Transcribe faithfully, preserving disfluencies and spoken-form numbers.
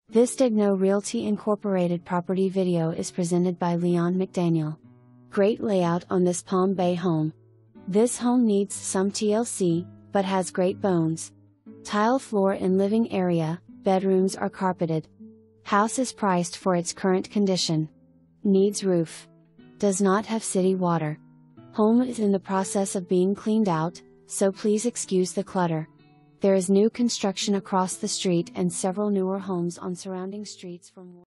This Daignault Realty Incorporated property video is presented by Leon McDaniel. Great layout on this Palm Bay home. This home needs some T L C, but has great bones. Tile floor in living area, bedrooms are carpeted. House is priced for its current condition. Needs roof. Does not have city water. Home is in the process of being cleaned out, so please excuse the clutter. There is new construction across the street and several newer homes on surrounding streets for more.